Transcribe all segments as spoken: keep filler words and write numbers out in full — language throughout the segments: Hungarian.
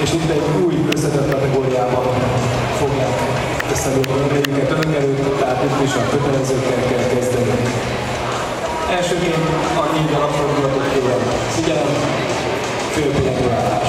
és itt egy új összetett kategóriában fogják összelőni a helyüket önök előtt, tehát itt is a kötelezőkkel kell kezdeni. Elsőként a négy alapfordulatot kérem. Figyelem, félpillantó állás.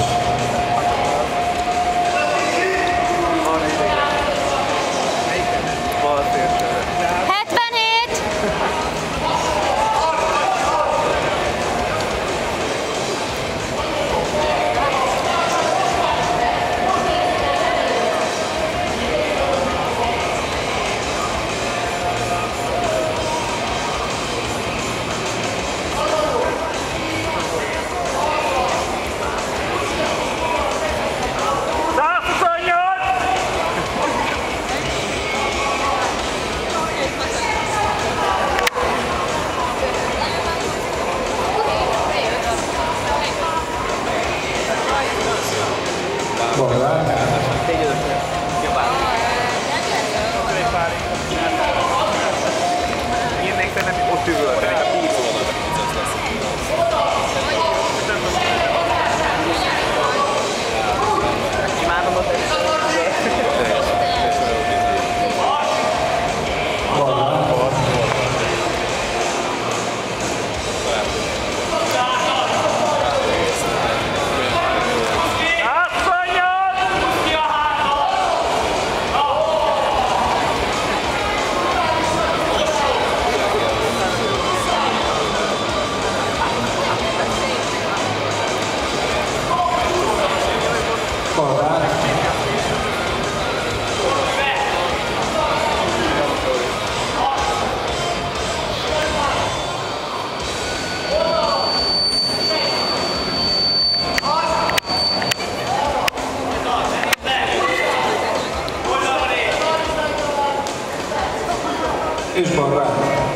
És balra.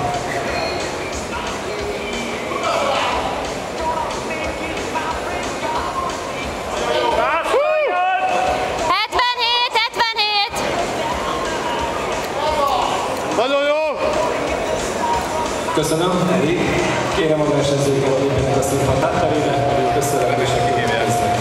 hetvenhét, hetvenhét. Nagyon jó! Köszönöm, Eri. Kérem a versenyzőket lépjenek a színpad hátterére, hogy ők összevetések igényelznek.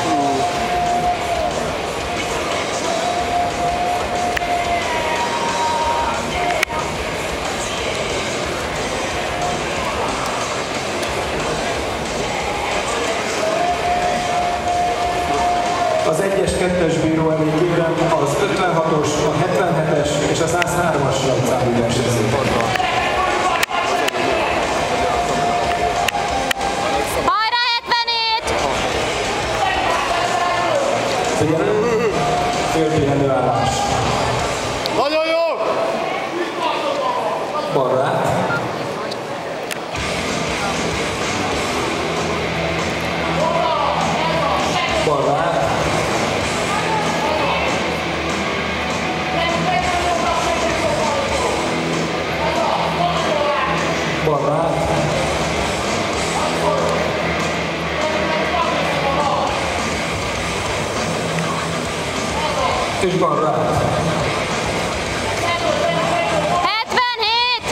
Az egyes kettes bíró elé kérem az ötvenhatos, a hetvenhetes és a százhármas számú versenyzőt. Hajrá, hetvenhét! Figyelem, félpihenő állás. Nagyon jó! Balra. Balra. Balra. És balra. hetvenhét!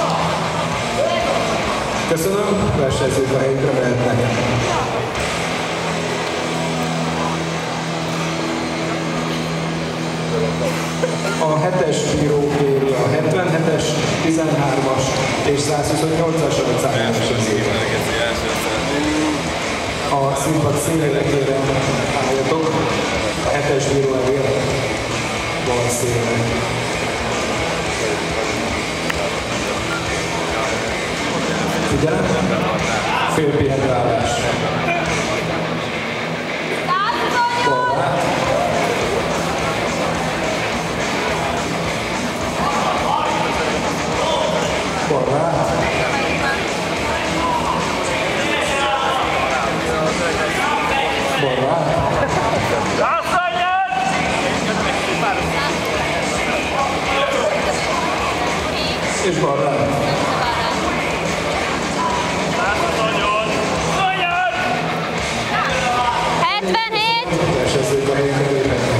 Köszönöm, versenyzők a helyükre mehetnek. A hetes bíró kéri a hetvenhetes, tizenhármas és százhuszonnyolcas versenyzőt. A színpad színére kérem álljatok, a hetes bíró elé bal színre. Figyelem, félpihenő állás. Balra. Balra. Balra. És balra. hetvenhét! Versenyzők a helyükre léphetnek.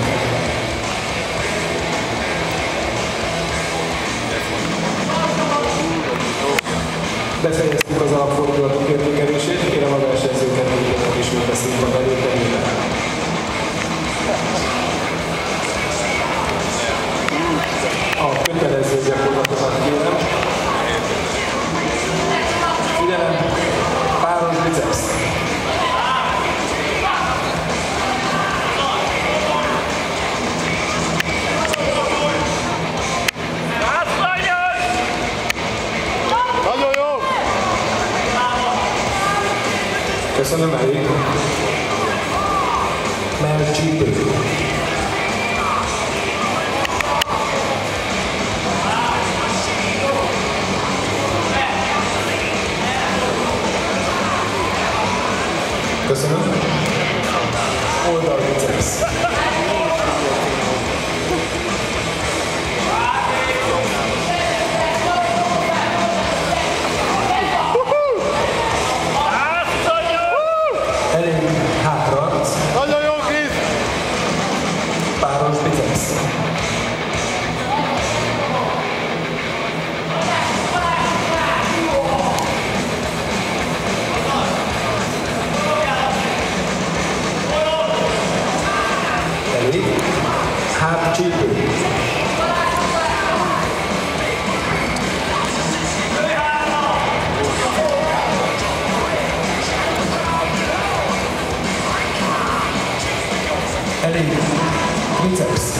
Befejeztük az alapfordulatok értékelését, kérem a versenyzőket lépjenek ismét a színpad előtt. Köszönöm, elég. Mellcsípő. Köszönöm. Oldalbicepsz. Elég hátraarc. Nagyon jó, Krisz! Páros bicepsz. Elég. Hátcsípő. Elég. Triceps.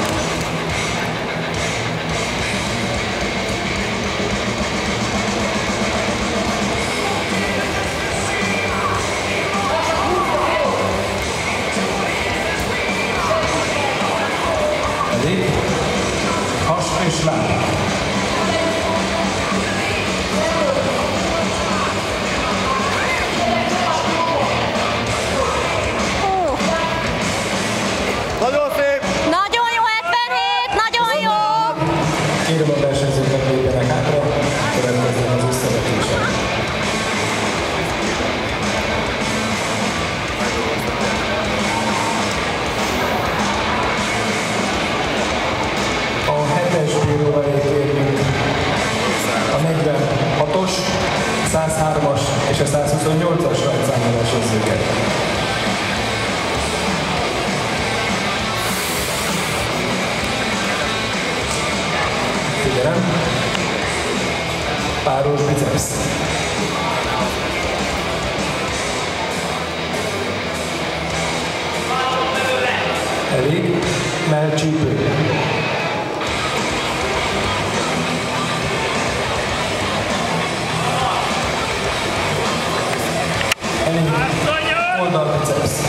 Elég. Has és láb. Nagyon szép! Nagyon jó, hetvenhét, nagyon jó! Kérem a versenyzőket lépjenek hátra, következzen az összevetések. A hetes bíróval érünk a negyvenhatos, százhármas és a százhuszonnyolcas rajtszámú versenyzőket. Figyelem! Páros bicepsz. Elég. Mellcsípő. Elég. Oldalbicepsz.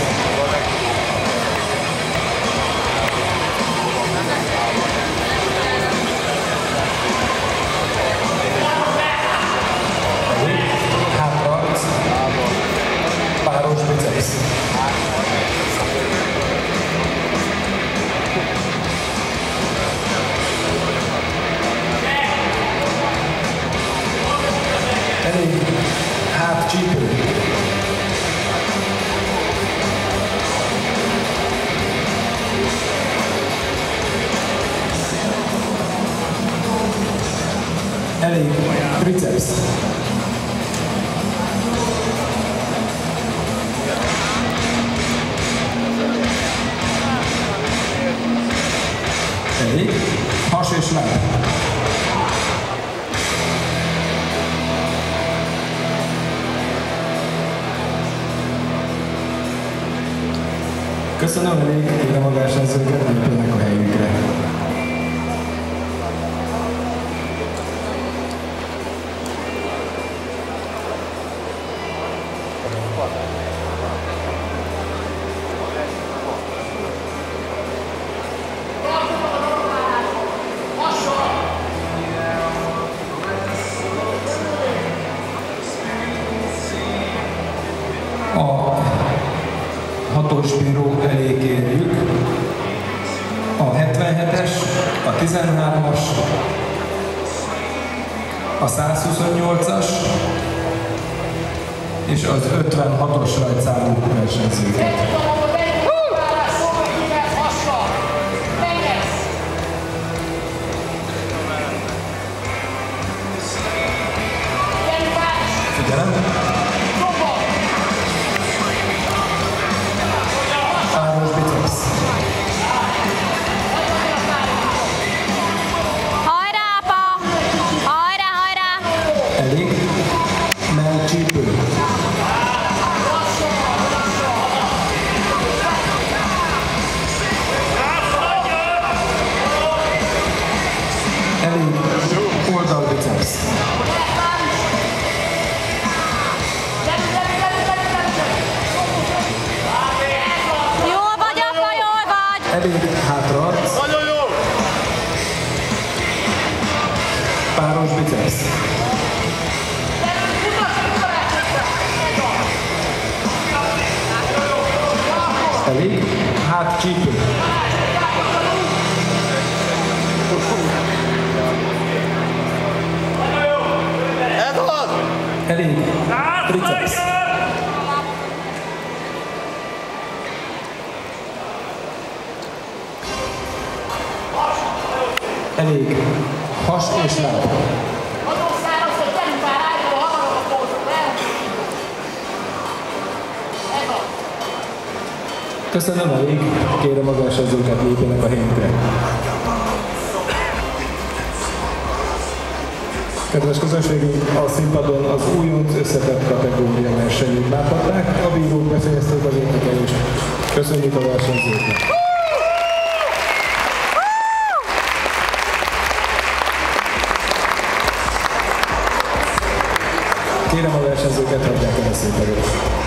Hátraarc. Páros bicepsz. Elég. Hátcsípő. Elég. Triceps. Elég. Has és láb. Köszönöm, elég. Kérem a versenyzőket, lépjenek a helyükre. A hatos bíró elé kérjük a hetvenhetes, a tizenhármas, a százhuszonnyolcas és az ötvenhatos rajtszámú versenyzőket. Figyelem! Páros bicepsz. Hajrá, apa! Hajrá, hajrá! Elég. Mellcsípő. Elég hátraadsz. Nagyon jó! Páros bicepsz. Elég. Hát csípő. Ez az! Elég. Triceps. Elég. Has és láb. Köszönöm, elég. Kérem a versenyzőket lépjenek a hétre. Kedves közönségünk, a színpadon az újonc összetett kategória versenyét láthatták. A bírók befejezték az értékelést. Köszönjük a versenyzőknek! Kérem a versenyzőket, hagyják el a színpadot.